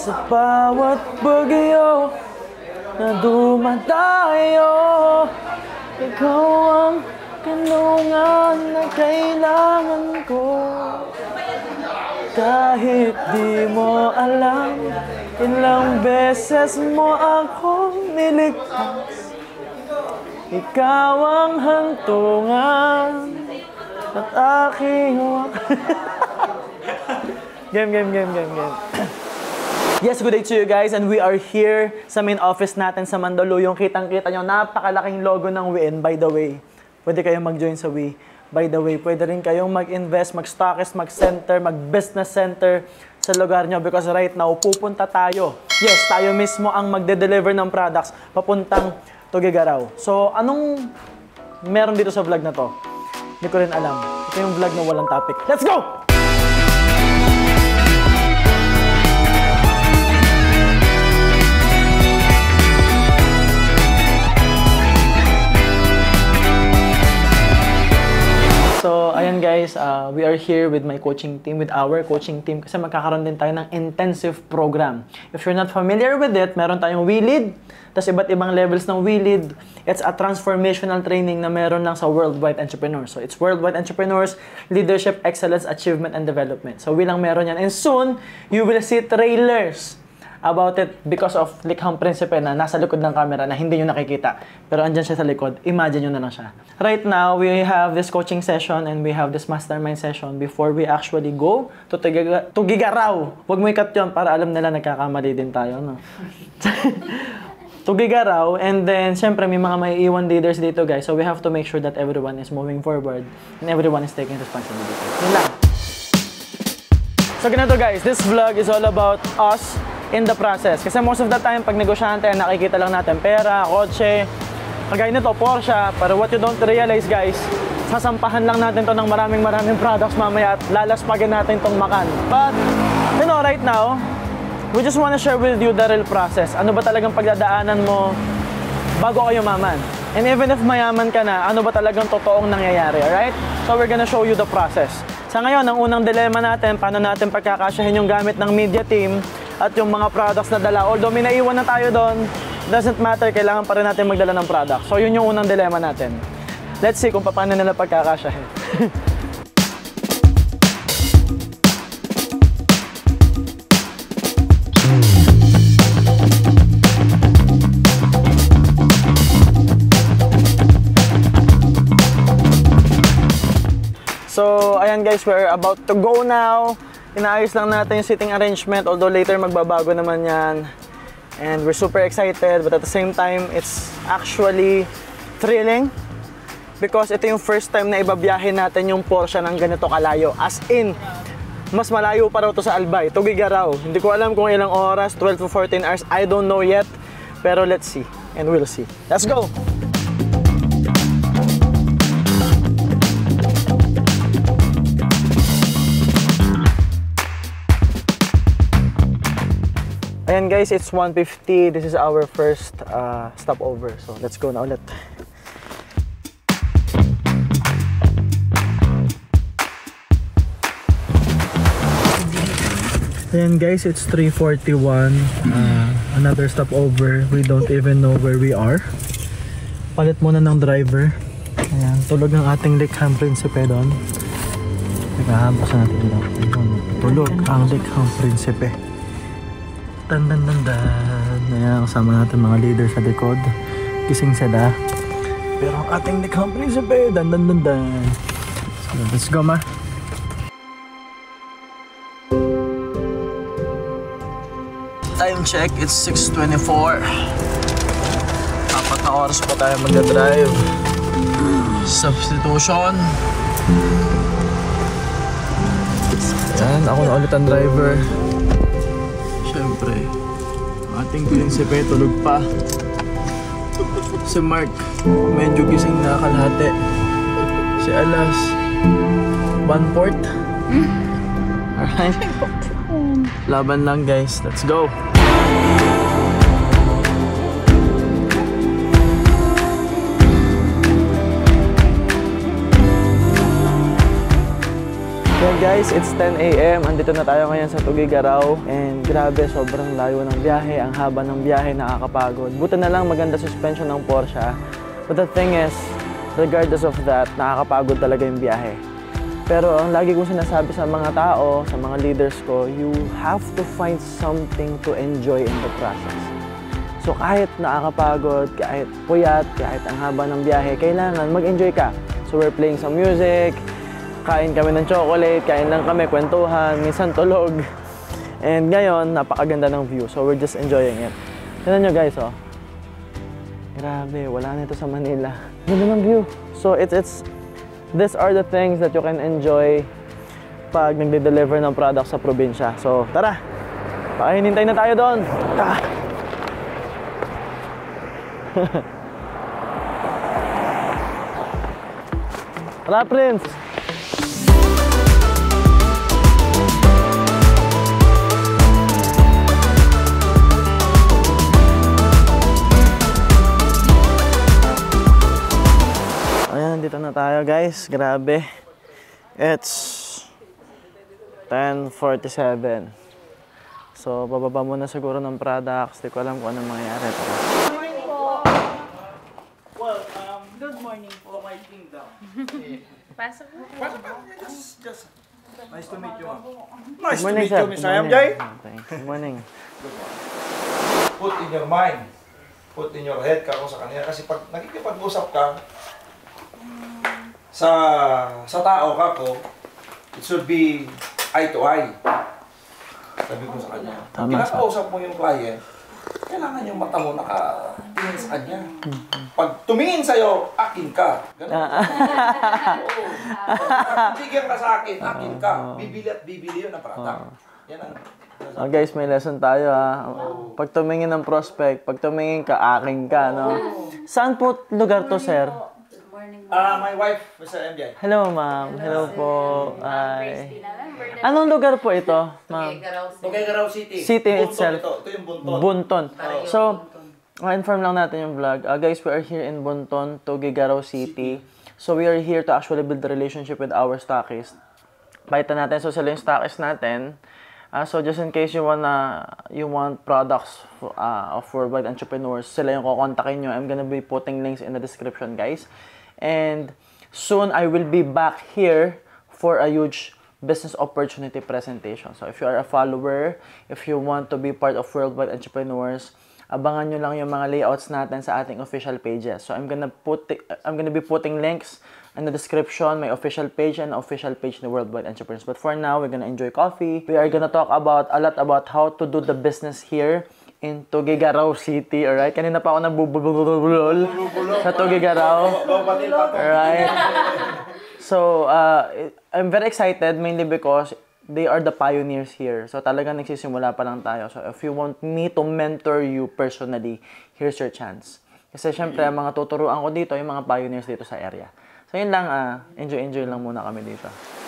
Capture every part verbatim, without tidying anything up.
Sa bawat bagyo na dumadayo, ikaw ang kanungan na kailangan ko. Kahit di mo alam, ilang beses mo akong niligtas. Ikaw ang hantungan at aking Game, game, game, game, game. Yes, good day to you guys, and we are here sa main office natin sa Mandaluyong. Kitang-kita nyo, napakalaking logo ng W I N. By the way, pwede kayong mag-join sa W I. By the way, pwede rin kayong mag-invest, mag-stockist, mag-center, mag-business center sa lugar nyo because right now, pupunta tayo. Yes, tayo mismo ang magde-deliver ng products papuntang Tugigaraw. So, anong meron dito sa vlog na to? Hindi ko rin alam. Ito yung vlog na walang topic. Let's go! So, ayan guys, uh, we are here with my coaching team, with our coaching team, kasi magkakaroon din tayo ng intensive program. If you're not familiar with it, meron tayong W I Lead, tas iba't ibang levels ng W I Lead. It's a transformational training na meron lang sa Worldwide Entrepreneurs. So, it's Worldwide Entrepreneurs, Leadership, Excellence, Achievement, and Development. So, W I lang meron yan. And soon, you will see trailers about it because of likhang prinsipe na nasa likod ng camera na hindi nyo nakikita. Pero andyan siya sa likod, imagine nyo na lang siya. Right now, we have this coaching session and we have this mastermind session before we actually go to Tugigaraw. Huwag mo ikat yun para alam nila nagkakamali din tayo, no? Tugigaraw, and then, syempre, may mga maiiwan leaders dito, guys. So, we have to make sure that everyone is moving forward and everyone is taking responsibility. Yun lang. So, ganito, guys. This vlog is all about us in the process. Kasi most of the time, pag negosyante, nakikita lang natin pera, kotse, kagaya nito, Porsche. Pero what you don't realize, guys, sasampahan lang natin to ng maraming maraming products mamaya at lalaspagin natin tong makan. But, you know, right now, we just want to share with you the real process. Ano ba talagang pagdadaanan mo bago kayo maman? And even if mayaman ka na, ano ba talagang totoong nangyayari, alright? So, we're gonna show you the process. Sa ngayon, ang unang dilemma natin, paano natin pagkakasyahin yung gamit ng media team at yung mga products na dala. Although may naiwan na tayo doon, doesn't matter, kailangan pa rin natin magdala ng product. So yun yung unang dilemma natin. Let's see kung paano nila pagkakasyahin. So ayan guys, we're about to go now. Inaayos lang natin yung seating arrangement, although later magbabago naman yan. And we're super excited, but at the same time, it's actually thrilling because ito yung first time na ibabiyahin natin yung Porsche ng ganito kalayo. As in, mas malayo pa raw to sa Albay, Tugigaraw. Hindi ko alam kung ilang oras, twelve to fourteen hours, I don't know yet. Pero let's see, and we'll see. Let's go! Ayan guys, it's one fifty. This is our first uh, stopover. So let's go na ulit. Ayan guys, it's three forty-one. Uh, another stopover. We don't even know where we are. Palit muna ng driver. Ayan, tulog ng ating likhang prinsipe doon. Naghahampas natin doon. Tulog ang likhang prinsipe. Dan dan dan dan. Ayan, kasama natin mga leader sa likod. Gising sila. Pero ang ating likhang prinsipe, dan dan dan dan. So, let's go ma. Time check, it's six twenty-four. Apat na oras pa tayo mag-drive. Substitution. Ayan, ako na ulit ang driver. Siyempre, ating prinsipe tulog pa. Si Mark, medyo gising na kalahati. Si Alas, one port. Alright. Laban lang guys, let's go! Yan guys, it's ten A M Andito na tayo ngayon sa Tugigaraw. And grabe, sobrang layo ng biyahe. Ang haba ng biyahe, nakakapagod. Buti na lang maganda suspension ng Porsche. But the thing is, regardless of that, nakakapagod talaga yung biyahe. Pero ang lagi kong sinasabi sa mga tao, sa mga leaders ko, you have to find something to enjoy in the process. So kahit nakakapagod, kahit puyat, kahit ang haba ng biyahe, kailangan mag-enjoy ka. So we're playing some music, kain kami ng chocolate, kain lang kami, kwentuhan, minsan tulog. And ngayon, napakaganda ng view. So we're just enjoying it. Tignan nyo guys, oh. Grabe, wala na ito sa Manila. Ganda ng view. So it's, it's, these are the things that you can enjoy pag nagde-deliver ng product sa probinsya. So tara, pakahinintay na tayo doon. Ah. Tara, Prince! Ayan, dito na tayo guys. Grabe. It's ten forty-seven. So, bababa muna siguro ng products. Di ko alam kung anong mangyayari. Good morning po. Well, um, good morning po, my kingdom. Pasok po. Just, just, nice to meet you, ma'am. Nice Good morning, to meet sir. you, Miss Good morning. I M J. Okay. Good morning. Put in your mind, put in your head ka kung sa kanila. Kasi pag nakikipag-usap ka, sa sa tao ka ko, it should be eye to eye. Sabi ko sa kanya. Pag Tama, kinakausap mo yung client, kailangan yung mata mo nakatingin sa kanya. Pag tumingin sa'yo, akin ka. Ganun. Oo. Pag bigyan ka sa akin, akin ka. Bibili at bibili yun ang product. Yan ang... Oh, guys, may lesson tayo ha. Pag tumingin ng prospect, pag tumingin ka, aking ka, no? Saan po lugar to, sir? Ah, my wife, Mister M J. Hello, ma'am. Hello po. Ay. Anong lugar po ito, ma'am? Tuguegarao City. City Bunton itself. Ito. Ito yung Bunton. Bunton. So, ma-inform lang natin yung vlog. Uh, guys, we are here in Bunton, Tuguegarao City. So, we are here to actually build a relationship with our stockists. Pakita natin. So, sila yung stockists natin. Uh, so, just in case you wanna, you want products uh, of worldwide entrepreneurs, sila yung kukontakin nyo. I'm gonna be putting links in the description, guys. And soon, I will be back here for a huge business opportunity presentation. So, if you are a follower, if you want to be part of Worldwide Entrepreneurs, abangan nyo lang yung mga layouts natin sa ating official pages. So, I'm gonna put, I'm gonna be putting links in the description, my official page and official page ng Worldwide Entrepreneurs. But for now, we're gonna enjoy coffee. We are gonna talk about a lot about how to do the business here in Tuguegarao City, alright? Kanina pa ako nabubulol sa Tuguegarao. Alright? So, uh, I'm very excited mainly because they are the pioneers here. So, talagang nagsisimula pa lang tayo. So, if you want me to mentor you personally, here's your chance. Kasi syempre, mga tuturuan ko dito, yung mga pioneers dito sa area. So, yun lang, uh, enjoy-enjoy lang muna kami dito.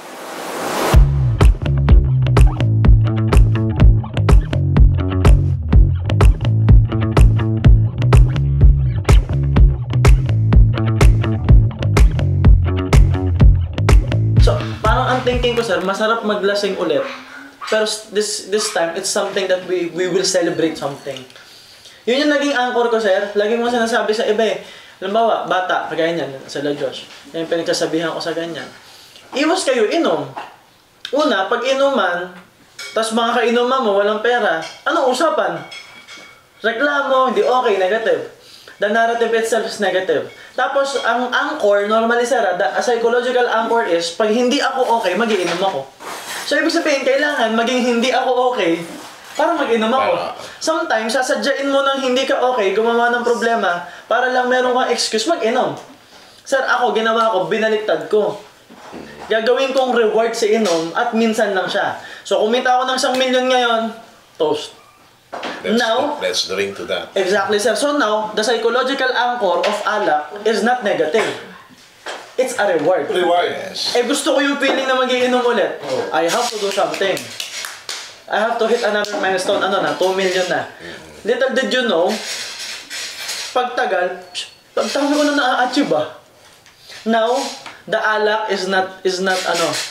Thinking ko, sir, masarap maglasing ulit. Pero this this time, it's something that we we will celebrate something. Yun yung naging anchor ko, sir. Lagi mo sinasabi sa iba eh. Halimbawa, bata, kagaya niyan, sila Josh. Yung pinagsasabihan ko sa ganyan. Iwas kayo inom. Una, pag inuman, tas mga kainuman mo, walang pera, ano usapan? Reklamo, hindi okay, negative. The narrative itself is negative. Tapos, ang anchor, normally sir, the psychological anchor is, pag hindi ako okay, magiinom ako. So, ibig sabihin, kailangan maging hindi ako okay para mag-inom ako. Sometimes, sasadyain mo nang hindi ka okay, gumawa ng problema, para lang meron kang excuse, mag-inom. Sir, ako, ginawa ko, binaliktad ko. Gagawin kong reward sa inom at minsan lang siya. So, kumita ako ng isang milyon ngayon, toast. Let's, now, let's drink to that. Exactly, sir. So now, the psychological anchor of alak is not negative. It's a reward. Reward. Yes. Eh, gusto ko yung feeling na magiinom ulit. Oh. I have to do something. I have to hit another milestone. Ano na? two million na. Mm-hmm. Little did you know, pagtagal, pagtagal ko na na-achieve ah. Now, the alak is not, is not ano,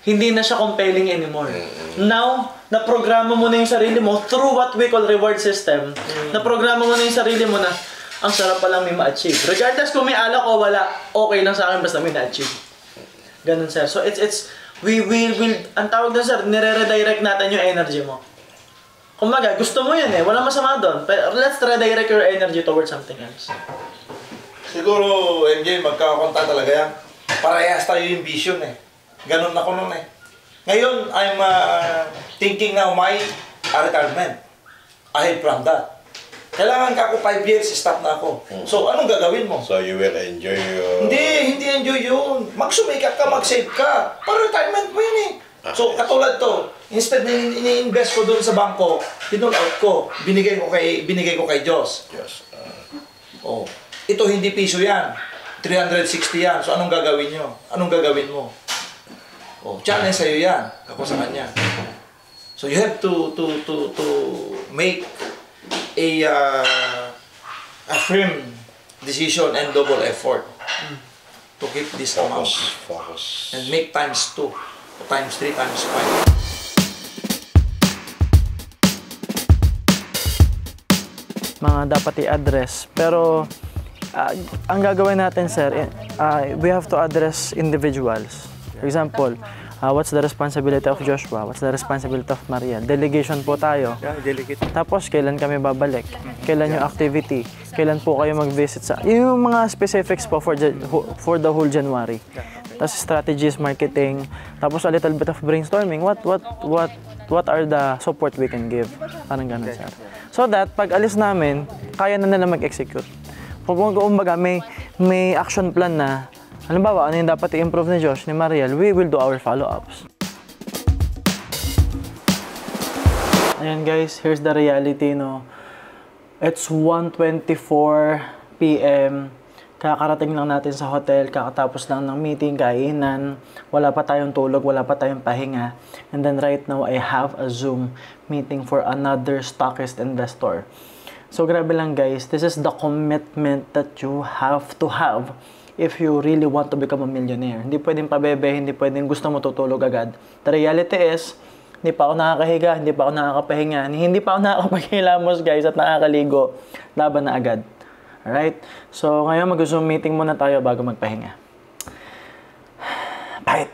hindi na siya compelling anymore. Now, naprograma mo na yung sarili mo through what we call reward system. Naprograma mo na yung sarili mo na ang sarap palang may ma-achieve. Regardless kung may alak o wala, okay lang sa akin basta may na-achieve. Ganun, sir. So, it's, it's, we will, will, ang tawag doon, sir, nire-redirect natin yung energy mo. Kumbaga, gusto mo yun eh, walang masama doon. Pero let's redirect your energy towards something else. Siguro, M J, magkakakonta talaga yan. Parehas tayo yung vision eh. Ganun ako nun eh. Ngayon, I'm uh, thinking now my uh, retirement. Ahead from that. Kailangan ka ako five years, stop na ako. So, anong gagawin mo? So you will enjoy your... Hindi, hindi enjoy yun. Magsumikap ka, mag-save ka. Para retirement mo yun eh. So, katulad to, instead na ini-invest ko doon sa bangko, pinull out ko, binigay ko kay, binigay ko kay Diyos. Yes. Uh, Oh, ito hindi piso yan. three hundred sixty yan. So, anong gagawin nyo? Anong gagawin mo? Oh, challenge sa'yo yan. Ako sa kanya. So, you have to, to, to, to make a, uh, a firm decision and double effort to keep this amount. focus, focus. And make times two, times three, times five. Mga dapat i-address. Pero, uh, ang gagawin natin, sir, uh, we have to address individuals. For example, uh, what's the responsibility of Joshua? What's the responsibility of Maria? Delegation po tayo. Tapos, kailan kami babalik? Kailan yung activity? Kailan po kayo mag-visit sa... Yung mga specifics po for, for the whole January. Tapos, strategies, marketing. Tapos, a little bit of brainstorming. What, what, what, what are the support we can give? Parang ganun, sir. So that, pag alis namin, kaya na nila mag-execute. Kung kumbaga, may, may action plan na, halimbawa, ano yung dapat i-improve ni Josh, ni Mariel, we will do our follow-ups. Ayan guys, here's the reality, no. It's one twenty-four p m Kakarating lang natin sa hotel, kakatapos lang ng meeting, kainan, wala pa tayong tulog, wala pa tayong pahinga. And then right now, I have a Zoom meeting for another stockist investor. So grabe lang guys, this is the commitment that you have to have if you really want to become a millionaire. Hindi pwedeng pabebe, hindi pwedeng gusto mo tutulog agad. The reality is, hindi pa ako nakakahiga, hindi pa ako nakakapahinga, hindi pa ako nakakapagkilamos guys at nakakaligo. Laban na agad. Alright? So, ngayon mag-Zoom meeting muna tayo bago magpahinga. Bye!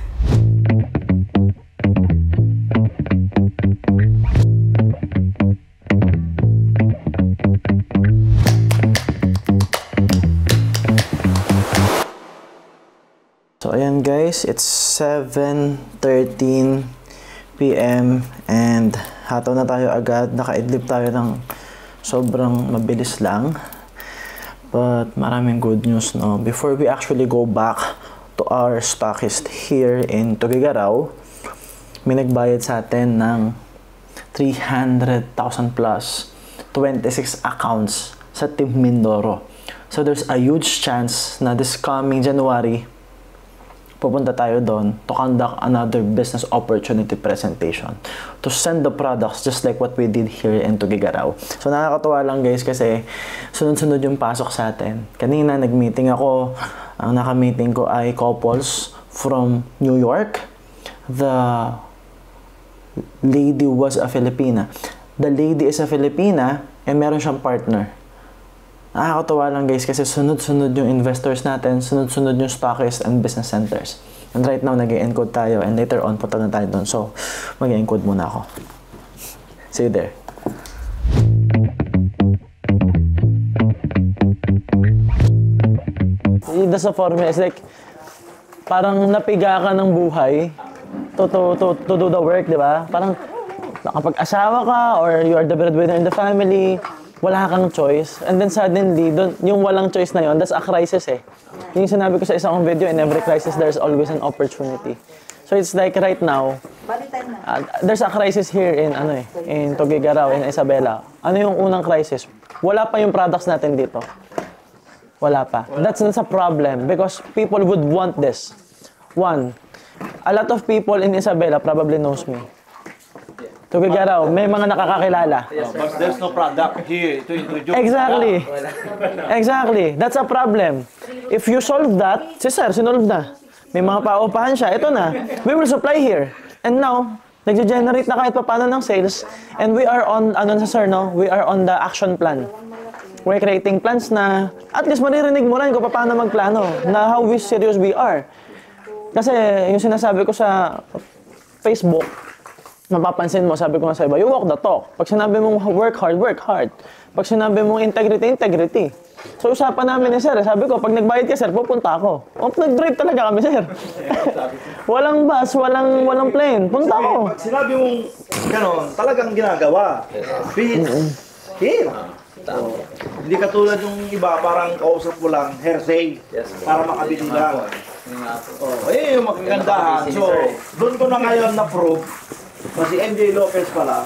So, ayan guys, it's seven thirteen p m and hataw na tayo agad. Nakaidlip tayo ng sobrang mabilis lang. But maraming good news, no? Before we actually go back to our stockist here in Tugigaraw, may nagbayad sa atin ng three hundred thousand plus, twenty-six accounts sa Team Mindoro. So there's a huge chance na this coming January, pupunta tayo doon to conduct another business opportunity presentation to send the products just like what we did here in Tugigaraw. So nakakatuwa lang guys kasi sunod-sunod yung pasok sa atin. Kanina nag-meeting ako, ang naka-meeting ko ay couples from New York. The lady was a Filipina. The lady is a Filipina and meron siyang partner. Nakakatawa lang guys kasi sunod-sunod yung investors natin, sunod-sunod yung stockists and business centers. And right now, nag-encode tayo and later on, punta na tayo doon. So, mag-encode muna ako. See you there. That's a formula. It's like, parang napiga ka ng buhay to, to, to, to do the work, di ba? Parang nakapag-asawa ka or you are the breadwinner in the family, wala kang choice. And then suddenly, dun, yung walang choice na yun, that's a crisis eh. Yung sinabi ko sa isang video, in every crisis, there's always an opportunity. So it's like right now, uh, there's a crisis here in, ano eh, in Tugigaraw, in Isabela. Ano yung unang crisis? Wala pa yung products natin dito. Wala pa. That's, that's a problem because people would want this. One, a lot of people in Isabela probably knows me. Tugigaraw, may mga nakakakilala. Yes, but there's no product here to introduce. Exactly. Exactly. That's a problem. If you solve that, si sir, sinolve na. may mga paupahan siya, ito na, we will supply here. And now, nag-generate na kahit paano ng sales, and we are on, ano sa sir, no? We are on the action plan. We're creating plans na, at least maririnig mo rin kung paano magplano, na how we serious we are. Kasi, yung sinasabi ko sa Facebook, mapapansin mo, sabi ko nga sa iba, you walk the talk. Pag sinabi mong work hard, work hard. Pag sinabi mong integrity, integrity. So, usapan namin ni sir, sabi ko, pag nagbayad ka sir, pupunta ako. O, nag-drive talaga kami sir. Walang bus, walang walang plane, punta ako. Pag sinabi mong gano'n, talagang ginagawa. Please, here. Oh. Hindi katulad yung iba, parang kausap mo lang, hearsay, para makabili lang. Oh, eh, yung magkagandahan. So, doon ko na ngayon na-prove, na si M J Lopez pala,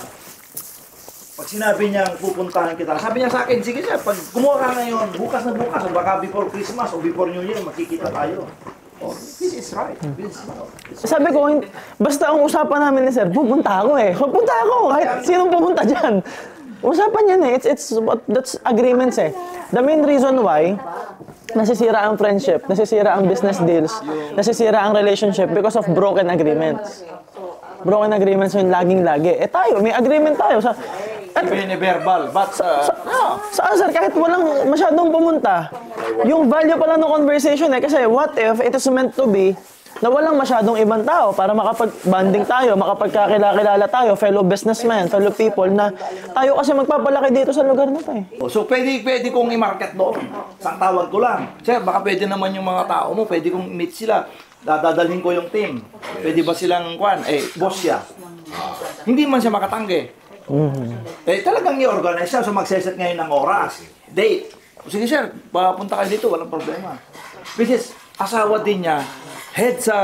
pag sinabi niya pupuntahan kita, sabi niya sa akin, sige siya, pag kumuha ka ngayon, bukas na bukas, o baka before Christmas o before New Year, makikita tayo. Oh, this is right. This is right. Sabi ko, basta ang usapan namin ni sir, pupunta ako eh. Pupunta ako, kahit sinong pupunta dyan. Usapan yan eh. It's, it's, that's agreements eh. The main reason why, nasisira ang friendship, nasisira ang business deals, nasisira ang relationship because of broken agreements. Broken agreements yung laging-lagi. Eh tayo, may agreement tayo. Sa, at, Even verbal, but... Uh, sa, saan sir, kahit walang masyadong pumunta, yung value pala ng conversation eh. Kasi what if it is meant to be na walang masyadong ibang tao para makapag-banding tayo, makapagkakilala tayo, fellow businessmen, fellow people na tayo kasi magpapalaki dito sa lugar na to eh. So, pwede, pwede kong i-market doon. Isang tawag ko lang. Sir, baka pwede naman yung mga tao mo, pwede kong meet sila. Dadalhin ko yung team. Pwede ba silang, kwan, eh, boss siya. Hindi man siya makatanggi. Mm-hmm. Eh, talagang i-organize siya. So, magseset ngayon ng oras. Date. Sige, sir, papunta kayo dito, walang problema. Which is, asawa din niya, head sa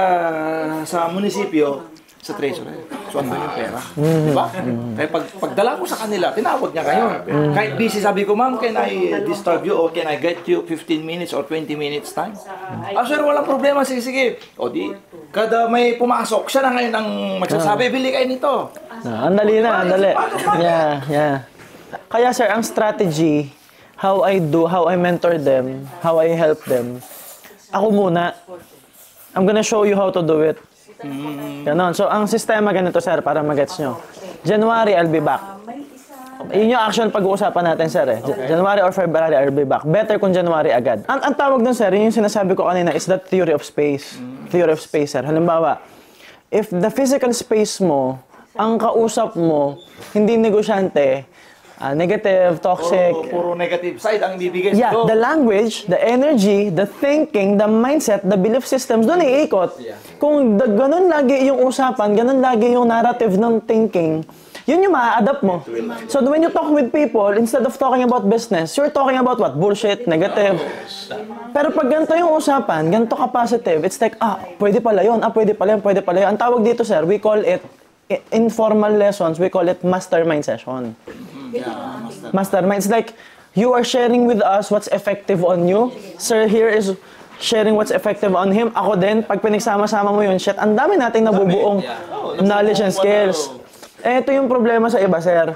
sa munisipyo, sa treasurer. So, ano yung pera? Mm-hmm. Diba? Mm-hmm. Kaya pag, pagdala ko sa kanila, tinawag niya kayo. Mm-hmm. Kahit busy, sabi ko, ma'am, can I disturb you or can I get you fifteen minutes or twenty minutes time? Mm-hmm. Ah, sir, walang problema. Sige, sige. O di, kada may pumasok, siya na ngayon ang magsasabi, bili kayo nito. Ah, andali na, andali. Yeah, yeah. Kaya sir, ang strategy, how I do, how I mentor them, how I help them, ako muna, I'm gonna show you how to do it. Ganon. So, ang sistema ganito, sir, para magets nyo. January, I'll be back. Yun yung actual pag-uusapan natin, sir. Eh. January or February, I'll be back. Better kung January agad. Ang, ang tawag dun, sir, yun yung sinasabi ko kanina, is that theory of space. Theory of space, sir. Halimbawa, if the physical space mo, ang kausap mo, hindi negosyante, Uh, negative, toxic. Oh, puro negative side ang ibibigay yeah, sa'yo. The language, the energy, the thinking, the mindset, the belief systems, doon iikot. Yeah. Kung the, ganun lagi yung usapan, ganun lagi yung narrative ng thinking, yun yung maa-adapt mo. So when you talk with people, instead of talking about business, you're talking about what? Bullshit, negative. Pero pag ganito yung usapan, ganito ka positive, it's like, ah, pwede pala yun, ah, pwede pala yun, pwede pala yun. Ang tawag dito, sir, we call it, informal lessons, we call it mastermind session. Yeah, mastermind. Mastermind. It's like, you are sharing with us what's effective on you. Sir here is sharing what's effective on him. Ako din, pag pinagsama-sama mo yun, shit, ang dami nating nabubuong knowledge and skills. Eh, ito yung problema sa iba, sir.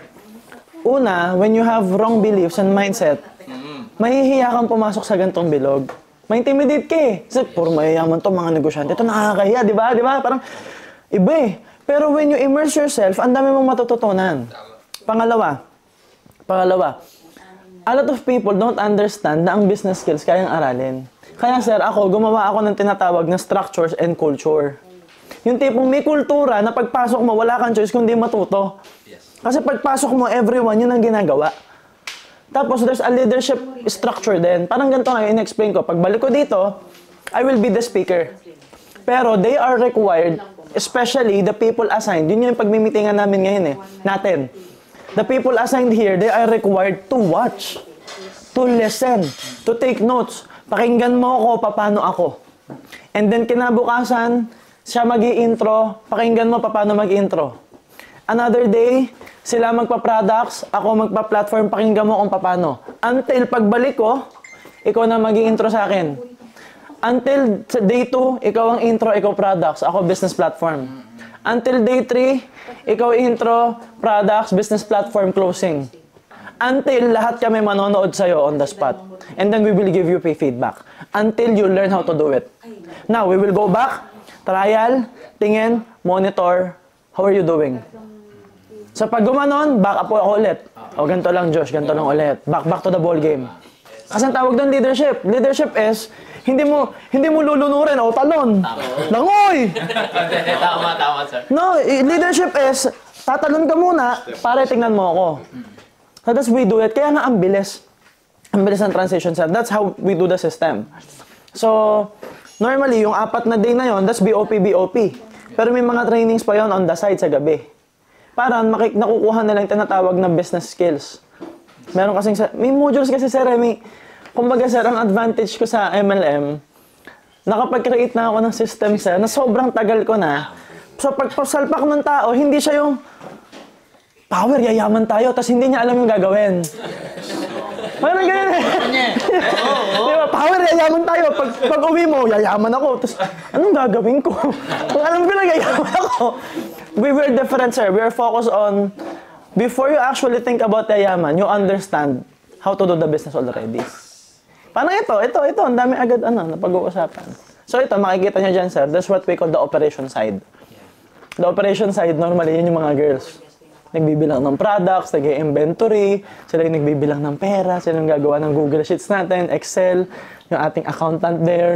Una, when you have wrong beliefs and mindset, mahihiya kang pumasok sa gantong bilog. Ma-intimidate ka eh. Kasi, puro mayayaman to mga negosyante. Ito nakakahiya, di ba? Di ba? Parang, iba eh. Pero when you immerse yourself, ang dami mong matututunan. Pangalawa, Pangalawa, a lot of people don't understand na ang business skills kayang aralin. Kaya sir, ako, gumawa ako ng tinatawag na structures and culture. Yung tipong may kultura na pagpasok mo, wala kang choice kundi matuto. Kasi pagpasok mo, everyone, yun ang ginagawa. Tapos there's a leadership structure din. Parang ganito nga, in-explain ko. Pagbalik ko dito, I will be the speaker. Pero they are required, especially the people assigned. Yun yung pagmimitingan namin ngayon eh, natin. The people assigned here, they are required to watch, to listen, to take notes. Pakinggan mo ako, paano ako. And then kinabukasan, siya mag-i-intro, pakinggan mo paano mag-intro. Another day, sila magpa-products, ako magpa-platform, pakinggan mo kung paano. Until pagbalik ko, ikaw na mag-i-intro sa akin. Until day two, ikaw ang intro, ikaw products, ako business platform. Until day three, ikaw intro, products, business platform, closing. Until lahat kami manonood sa'yo on the spot. And then we will give you pay feedback. Until you learn how to do it. Now, we will go back, trial, tingin, monitor, how are you doing? So pag gumanon, back up po ako ulit. O ganito lang Josh, ganito lang ulit. Back back to the ball game. Kasi ang tawag doon leadership. Leadership is, hindi mo hindi mo lulunurin o talon. Langoy! Tama, tama, sir. No, leadership is, tatalon ka muna para tingnan mo ako. So that's we do it. Kaya nga ang bilis. Ang bilis ng transition set. That's how we do the system. So, normally, yung apat na day na yon, that's B O P, B O P. Pero may mga trainings pa yon on the side sa gabi. Para makik nakukuha nila yung tinatawag na business skills. Meron kasing, may modules kasi sir, may, kumbaga sir, ang advantage ko sa M L M, nakapag-create na ako ng system sir, na sobrang tagal ko na. So, pag pasalpak ng tao, hindi siya yung, power, yayaman tayo, tapos hindi niya alam yung gagawin. Parang ganyan eh. Di ba? Power, yayaman tayo. Pag, pag uwi mo, yayaman ako. Tapos, anong gagawin ko? Kung alam ko lang, yayaman ako. We were different, sir. We are focused on, before you actually think about yayaman, you understand how to do the business already. Parang ito, ito, ito. Ang dami agad, ano, na pag-uusapan. So ito, makikita nyo dyan, sir. That's what we call the operation side. The operation side, normally, yun yung mga girls. Nagbibilang ng products, nag-inventory, sila yung nagbibilang ng pera, sila yung gagawa ng Google Sheets natin, Excel, yung ating accountant there.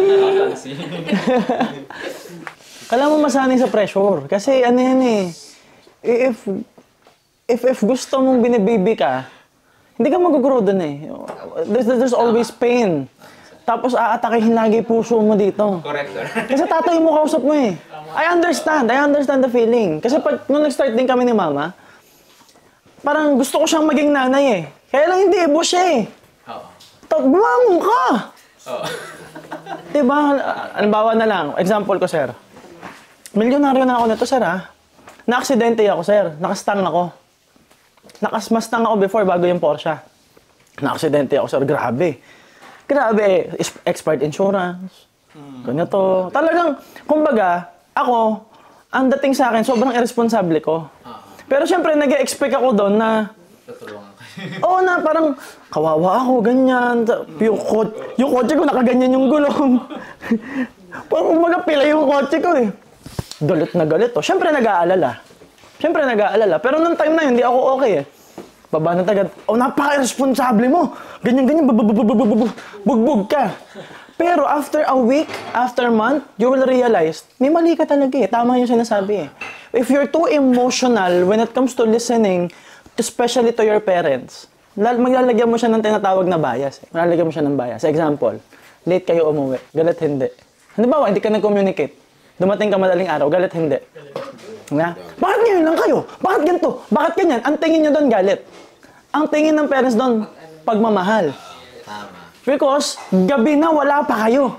Kailangan mo masanay sa pressure. Kasi ano yan eh, if, if, if gusto mong binibibi ka, hindi ka mag-grow dun eh. There's, there's always pain. Tapos aatakihin lagi puso mo dito. Correct, sir. Kasi tatay mo kausap mo eh. I understand. I understand the feeling. Kasi pag nung nag-start din kami ni mama, parang gusto ko siyang maging nanay eh. Kaya lang hindi, boss siya eh. Oo. Bumangon ka! Oo. Diba? Halimbawa na lang, example ko sir. Milyonaryo na ako nito sir ha. Na-aksidente ako sir. Nakastang ako. Nakasmastang ako before bago yung Porsche. Na-aksidente ako sir. Grabe. Grabe, expert insurance, ganito. Talagang, kumbaga, ako, ang dating sa akin, sobrang irresponsable ko. Pero syempre, nag-expect ako doon na, Tutulungan oo na, parang, kawawa ako, ganyan. Yung, yung kotse ko, nakaganyan yung gulong. Parang umaga pila yung kotse ko eh. Galit na galit oh. Syempre, nag-aalala. Syempre, nag-aalala. Pero nung time na yun, hindi ako okay eh. Baba ng tagad, oh, napaka-irresponsable mo. Ganyan-ganyan, bugbog ka. Pero after a week, after a month, you will realize, may mali ka talaga eh. Tama yung sinasabi eh. If you're too emotional when it comes to listening, especially to your parents, maglalagyan mo siya ng tinatawag na bias. Eh. Maglalagyan mo siya ng bias. Example, late kayo umuwi, galit hindi. Halimbawa, hindi ka nag-communicate. Dumating ka madaling araw, galit hindi. Na? Bakit ngayon lang kayo? Bakit ganito? Bakit ganyan? Ang tingin nyo doon, galit. Ang tingin ng parents doon, pagmamahal. Tama. Because gabi na wala pa kayo.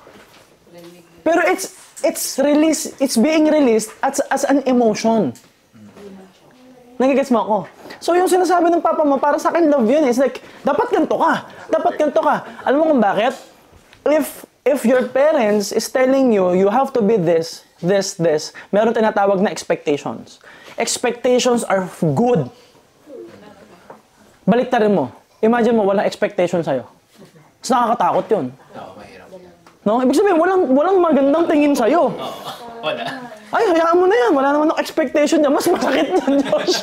Pero it's it's release, it's being released as as an emotion. Nagigets mo ako? So yung sinasabi ng papa mo, para sa akin love yun. It's like, dapat ganito ka. Dapat ganito ka. Alam mo kung bakit? If if your parents is telling you, you have to be this, this, this, meron tinatawag na expectations. Expectations are good. Baliktarin mo. Imagine mo, walang expectation sa'yo. Mas nakakatakot yun. Oo, mahirap. No? Ibig sabihin, walang, walang magandang tingin sa'yo. Oo. Wala. Ay, hayaan mo na yan. Wala naman ng expectation niya. Mas masakit yan, Josh.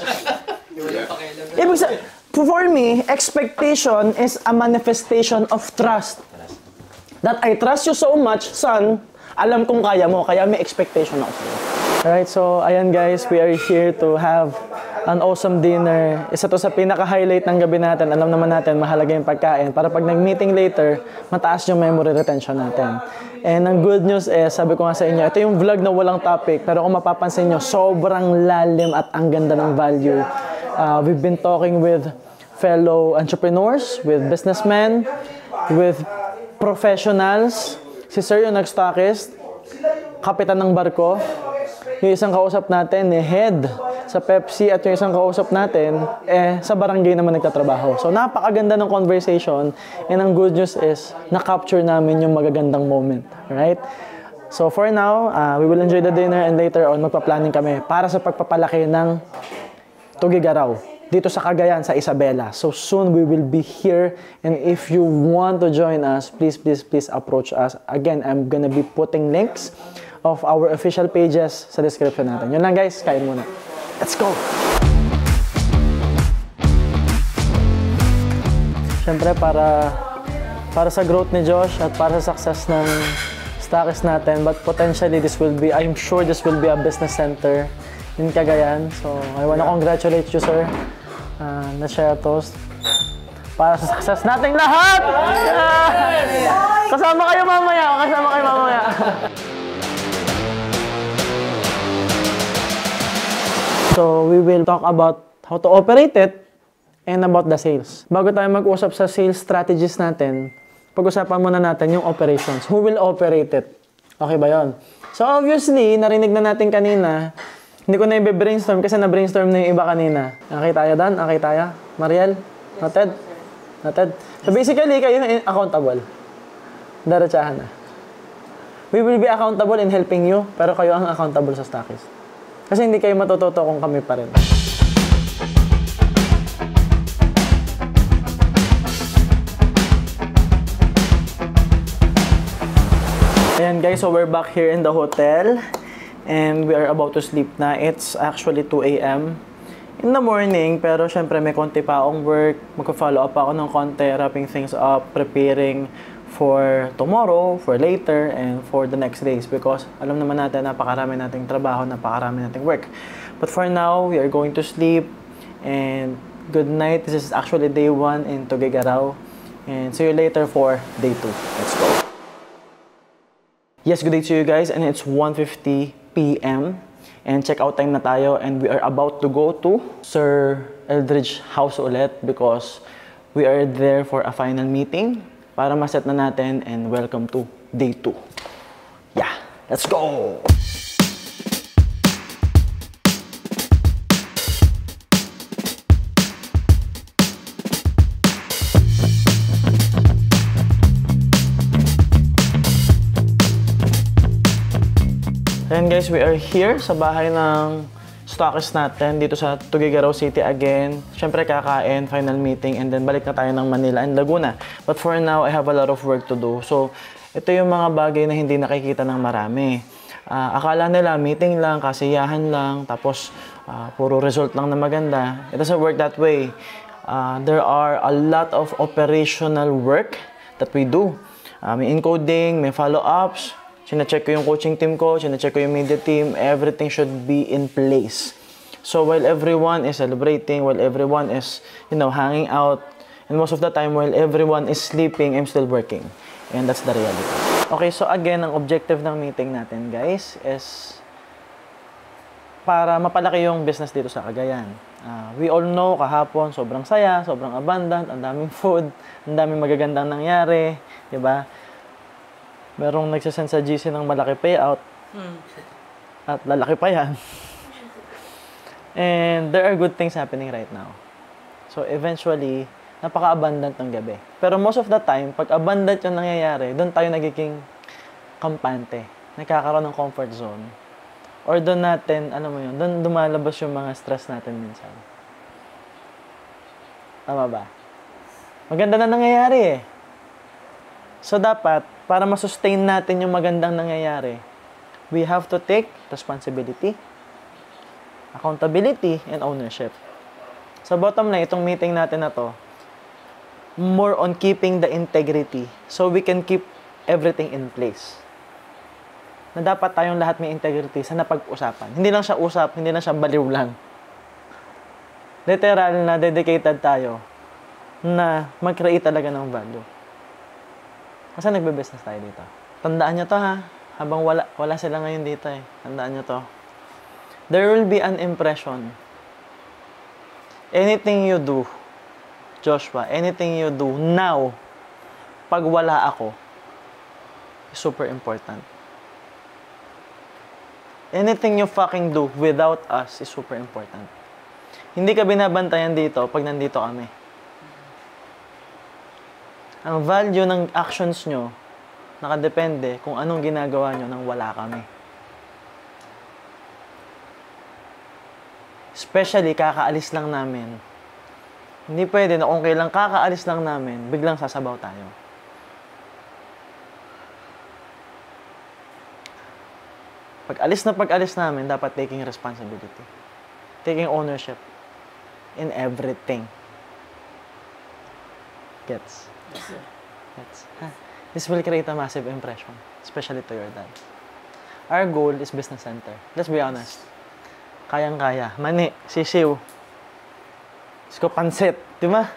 Ibig sabihin, for me, expectation is a manifestation of trust. That I trust you so much, son, alam kong kaya mo, kaya may expectation ako sa'yo. Alright, so ayan guys, we are here to have an awesome dinner. Isa to sa pinaka-highlight ng gabi natin. Alam naman natin, mahalaga yung pagkain. Para pag nag-meeting later, mataas yung memory retention natin. And ang good news is, sabi ko nga sa inyo, ito yung vlog na walang topic. Pero kung mapapansin nyo, sobrang lalim at ang ganda ng value. Uh, we've been talking with fellow entrepreneurs, with businessmen, with professionals. Si Sir yung nag-stockist, kapitan ng barko. Yung isang kausap natin, eh, head sa Pepsi, at yung isang kausap natin, eh, sa barangay naman nagtatrabaho. So, napakaganda ng conversation, and ang good news is, na-capture namin yung magagandang moment. Right? So, for now, uh, we will enjoy the dinner, and later on, magpa-planning kami para sa pagpapalaki ng Tugigaraw. dito sa Cagayan, sa Isabela. So soon we will be here, and if you want to join us, please, please, please approach us. Again, I'm gonna be putting links of our official pages sa description natin. Yun lang guys, kain muna. Let's go! Siyempre, para, para sa growth ni Josh at para sa success ng Stockist natin, but potentially this will be, I'm sure this will be a business center in Cagayan. So, I wanna congratulate you, sir, uh, na share toast para sa success nating lahat! Yeah! Kasama kayo mamaya! Kasama kayo mamaya! So, we will talk about how to operate it and about the sales. Bago tayo mag-usap sa sales strategies natin, pag-usapan muna natin yung operations. Who will operate it? Okay ba yun? So, obviously, narinig na natin kanina, hindi ko na i-brainstorm kasi na-brainstorm na yung iba kanina. Okay tayo, Dan? Okay tayo? Mariel? Noted? Noted? So, basically, kayo yung accountable. Daratsahan na. We will be accountable in helping you, pero kayo ang accountable sa Stockist. Kasi hindi kayo matututo kung kami pa rin. Ayan guys, so we're back here in the hotel. And we are about to sleep na. It's actually two A M in the morning, pero syempre may konti pa akong work. Magka-follow up ako ng konti, wrapping things up, preparing for tomorrow, for later, and for the next days. Because alam naman natin, napakarami nating trabaho, napakarami nating work. But for now, we are going to sleep. And good night. This is actually day one in Tuguegarao. And see you later for day two. Let's go. Yes, good day to you guys. And it's one fifty P M And check out time na tayo. And we are about to go to Sir Eldridge house ulit because we are there for a final meeting para maset na natin, and welcome to day two. Yeah, let's go! Ayan guys, we are here sa bahay ng Stockist natin dito sa Tuguegarao City again. Siyempre kakain, final meeting, and then balik na tayo ng Manila and Laguna. But for now, I have a lot of work to do. So, ito yung mga bagay na hindi nakikita ng marami. Uh, akala nila meeting lang, kasiyahan lang, tapos uh, puro result lang na maganda. It doesn't work that way. Uh, there are a lot of operational work that we do. Uh, may encoding, may follow-ups. Sina-check ko yung coaching team ko, sina-check ko yung media team, everything should be in place. So while everyone is celebrating, while everyone is, you know, hanging out, and most of the time while everyone is sleeping, I'm still working. And that's the reality. Okay, so again, ang objective ng meeting natin, guys, is para mapalaki yung business dito sa Cagayan. Uh, we all know, kahapon, sobrang saya, sobrang abundant, ang daming food, ang daming magagandang nangyari, di ba? Merong nagsasend sa G C ng malaki payout. Hmm. At lalaki pa yan. And there are good things happening right now. So eventually, napaka-abundant ng gabi. Pero most of the time, pag abundant yung nangyayari, doon tayo nagiging kampante. Nagkakaroon ng comfort zone. Or doon natin, alam mo yun, doon dumalabas yung mga stress natin minsan. Tama ba? Maganda na nangyayari eh. So dapat, para masustain natin yung magandang nangyayari, we have to take responsibility, accountability, and ownership. So bottom line, itong meeting natin na to, more on keeping the integrity so we can keep everything in place. Na dapat tayong lahat may integrity sa napag-usapan. Hindi lang siya usap, hindi lang siya baliw lang. Literal na dedicated tayo na mag-create talaga ng value. Kasi nagbe-business tayo dito. Tandaan nyo to ha. Habang wala, wala sila ngayon dito eh. Tandaan nyo to. There will be an impression. Anything you do, Joshua, anything you do now, pag wala ako, is super important. Anything you fucking do without us is super important. Hindi ka binabantayan dito pag nandito kami. Ang value ng actions nyo, nakadepende kung anong ginagawa nyo nang wala kami. Especially, kakaalis lang namin Hindi pwede na kung kailang kakaalis lang namin, biglang sasabaw tayo. Pag alis na pag alis namin, dapat taking responsibility. Taking ownership in everything. Gets? Gets? Huh? This will create a massive impression, especially to your dad. Our goal is business center. Let's be honest. Kayang-kaya. Mani, sisiw. Isko pansit. Di ba?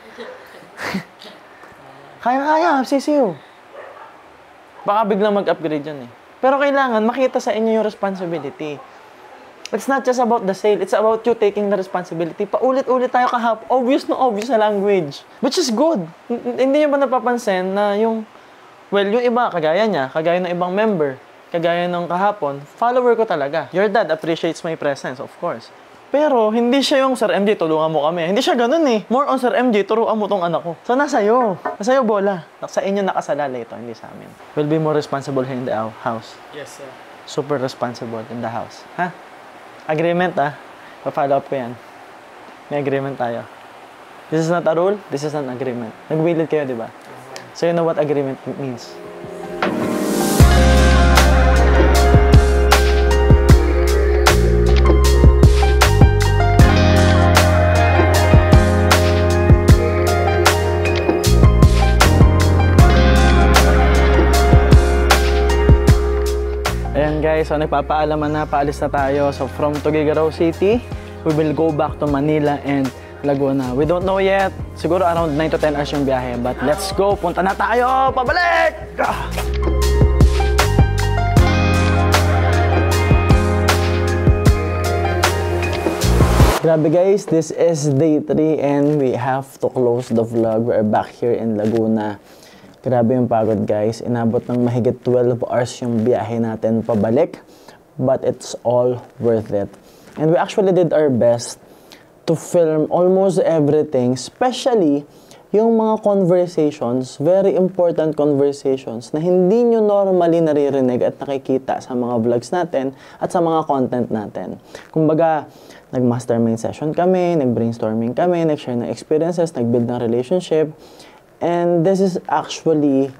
Kayang-kaya, sisiw. Baka biglang mag-upgrade yun eh. Pero kailangan makita sa inyo yung responsibility. It's not just about the sale. It's about you taking the responsibility. Paulit-ulit tayo kahap. Obvious na obvious na language. Which is good. Hindi nyo ba napapansin na yung, well, yung iba, kagaya niya, kagaya ng ibang member, kagaya ng kahapon, follower ko talaga. Your dad appreciates my presence, of course. Pero, hindi siya yung, Sir M J, tulungan mo kami. Hindi siya ganun eh. More on, Sir M J, turuan mo tong anak ko. So, nasa'yo. Nasa'yo, bola. Sa inyo nakasalala ito, hindi sa amin. We'll be more responsible here in the house. Yes, sir. Super responsible in the house. Ha? Agreement, ah. Pa-follow up ko yan. May agreement tayo. This is not a rule. This is an agreement. Nag-wilid kayo, di ba? So, you know what agreement means. Ayan guys, so nagpapaalaman na, paalis na tayo. So from Tuguegarao City, we will go back to Manila and Laguna. We don't know yet. Siguro around nine to ten hours yung biyahe. But let's go! Punta na tayo! Pabalik! Ah! Grabe guys, this is day three and we have to close the vlog. We're back here in Laguna. Grabe yung pagod guys. Inabot ng mahigit twelve hours yung biyahe natin pabalik. But it's all worth it. And we actually did our best to film almost everything. Especially yung mga conversations, very important conversations na hindi nyo normally naririnig at nakikita sa mga vlogs natin at sa mga content natin. Kumbaga, nag-mastermind session kami, nag-brainstorming kami, nag-share ng experiences, nag-build ng relationship. And this is actually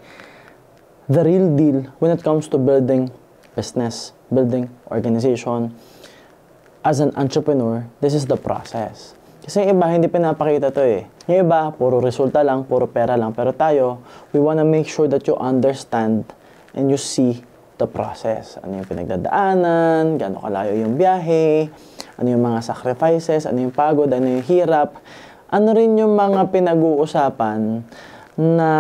the real deal when it comes to building business, building organization. As an entrepreneur, this is the process. Kasi yung iba, hindi pinapakita to eh. Yung iba, puro resulta lang, puro pera lang. Pero tayo, we wanna make sure that you understand and you see the process. Ano yung pinagdadaanan, gaano kalayo yung biyahe, ano yung mga sacrifices, ano yung pagod, ano yung hirap. Ano rin yung mga pinag-uusapan na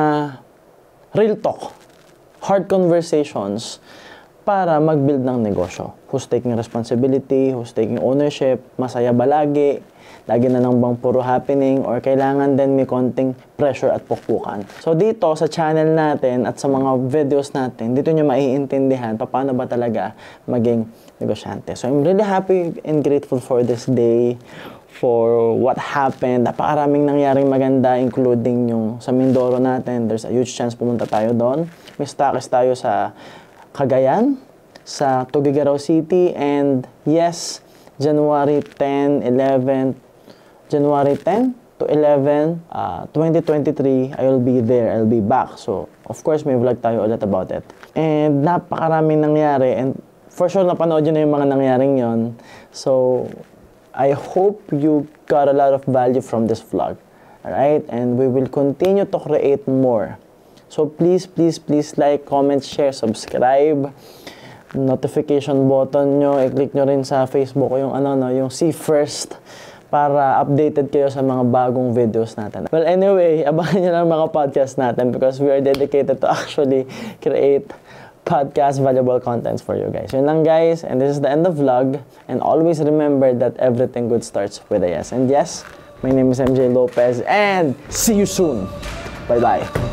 real talk, hard conversations para mag-build ng negosyo. Who's taking responsibility, who's taking ownership, masaya ba lagi, lagi na lang bang puro happening, or kailangan din may konting pressure at pukpukan. So dito sa channel natin at sa mga videos natin, dito nyo maiintindihan paano ba talaga maging negosyante. So I'm really happy and grateful for this day, for what happened. Napakaraming nangyaring maganda, including yung sa Mindoro natin. There's a huge chance pumunta tayo doon. May stockers tayo sa Cagayan, sa Tuguegarao City, and yes, January ten, eleven, January ten to eleven, uh, twenty twenty-three, I will be there, I'll be back. So, of course, may vlog tayo ulit about it. And napakaraming nangyari, and for sure, napanood yun na yung mga nangyaring yon. So, I hope you got a lot of value from this vlog. Alright? And we will continue to create more. So please, please, please like, comment, share, subscribe. Notification button nyo, i-click nyo rin sa Facebook yung ano no, yung see first para updated kayo sa mga bagong videos natin. Well, anyway, abangan nyo lang mga podcast natin because we are dedicated to actually create podcast valuable contents for you guys. Yun lang guys, and this is the end of vlog. And always remember that everything good starts with a yes. And yes, my name is M J Lopez, and see you soon. Bye bye.